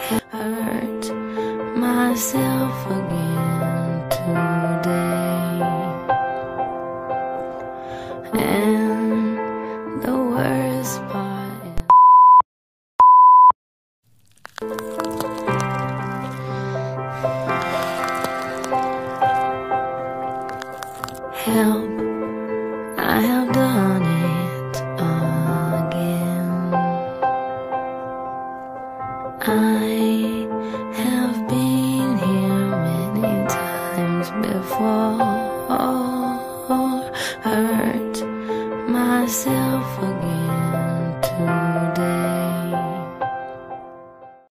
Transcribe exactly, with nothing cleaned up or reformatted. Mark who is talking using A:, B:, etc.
A: hurt myself again today, and the worst part is help, I have done it again. I have been here many times before.